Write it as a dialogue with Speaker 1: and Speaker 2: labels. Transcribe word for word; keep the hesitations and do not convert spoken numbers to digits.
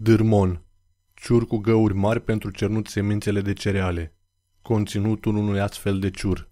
Speaker 1: Dârmon. Ciur cu găuri mari pentru cernut semințele de cereale. Conținutul unui astfel de ciur.